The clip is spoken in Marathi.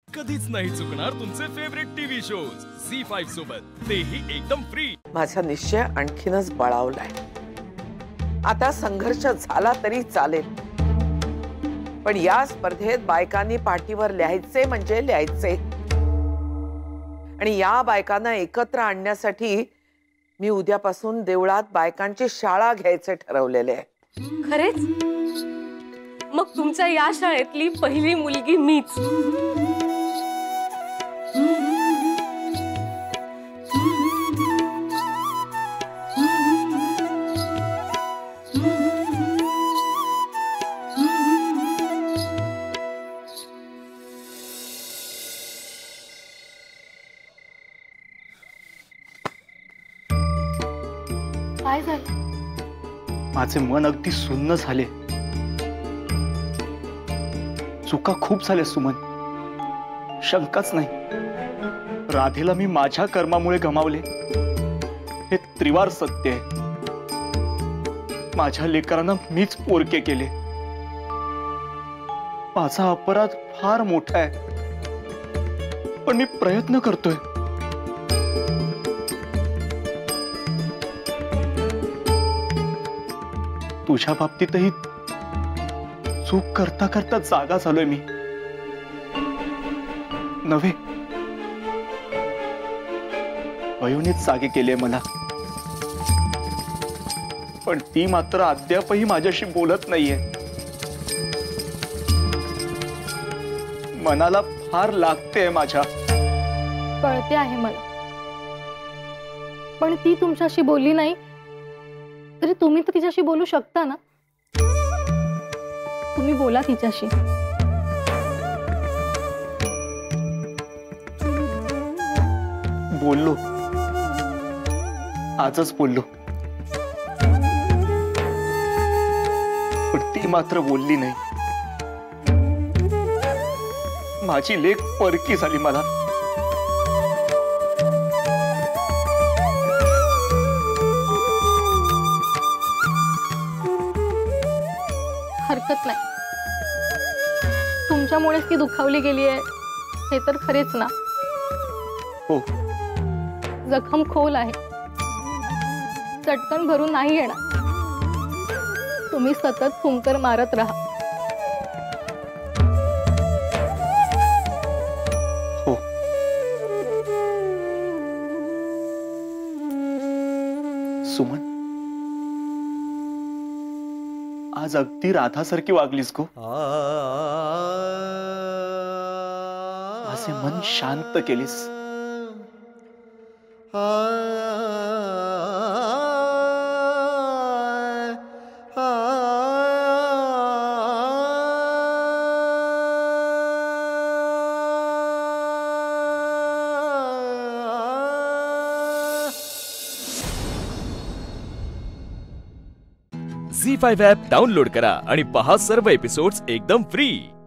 कधीच नाही चुकणार तुमचे फेवरेट टीव्ही शोज झी5 सोबत, तेही एकदम फ्री। माझा निश्चय आणखीनच बळावलाय। आता संघर्ष झाला तरी चालेल, पण या स्पर्धेत बायकांनी पाठीवर लिहायचे म्हणजे लिहायचे। आणि या बायकांना एकत्र आणण्यासाठी मी उद्यापासून देवळात बायकांची शाळा घ्यायचे ठरवलेले आहे। खरेच? मग तुमच्या या शाळेतली पहिली मुलगी मीच। काय झालं? माझे मन अगदी सुन्न झाले। चुका खूप झाल्या सुमन, शंकाच नाही। राधेला मी माझ्या कर्मामुळे गमावले, हे त्रिवार सत्य आहे। माझ्या लेकरांना मीच पोरके केले। माझा अपराध फार मोठा आहे, पण मी प्रयत्न करतोय। तुझ्या बाबतीतही चूक करता करता जागा झालोय मी। नव्हे, वयोनेच जागे केले मला, पण ती मात्र अद्यापही माझ्याशी बोलत नाहीये। मनाला फार लागते माझ्या। कळते आहे मला, पण ती तुमच्याशी बोलली नाही तरी तुम्ही तर तिच्याशी बोलू शकता ना। तुम्ही बोला तिच्याशी। बोललो, आजच बोललो, पण ती मात्र बोलली नाही। माझी लेक परकी झाली मला। हरकत नाही, तुमच्यामुळेच ती दुखावली गेली आहे हे तर खरेच ना। हो, जखम खोल आहे, चटकन भरून नाही येणार। तुम्ही सतत फुंकर मारत राहा। हो, सुमन, आज अगदी राधासारखी वागलीस गो। माझे मन शांत केलीस। झी5 ॲप डाउनलोड करा आणि पहा सर्व एपिसोड्स एकदम फ्री।